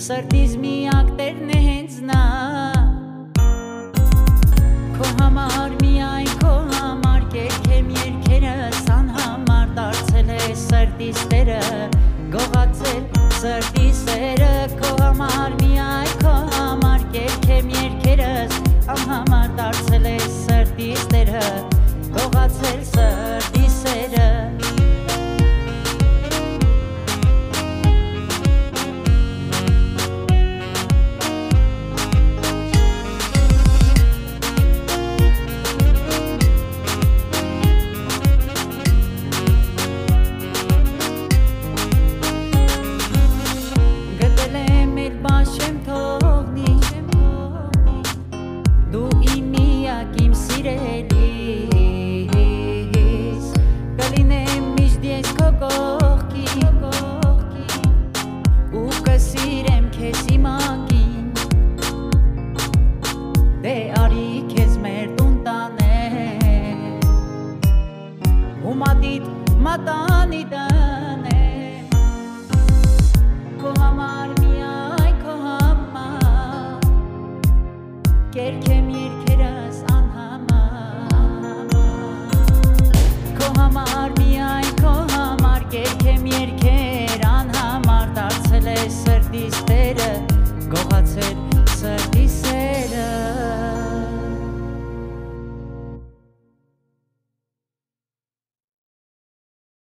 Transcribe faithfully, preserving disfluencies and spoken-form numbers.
Սրտիս միակ տերն է հենց նա Քո համար միայն քո համար Կերքեմ երկերս անհամար Դարձել է սրտիս տերը Գողացել սրտի սերը Քո համար միայն քո համար Կերքեմ երկերս անհամար Դարձել է սրտիս տերը Գողացել սրտիս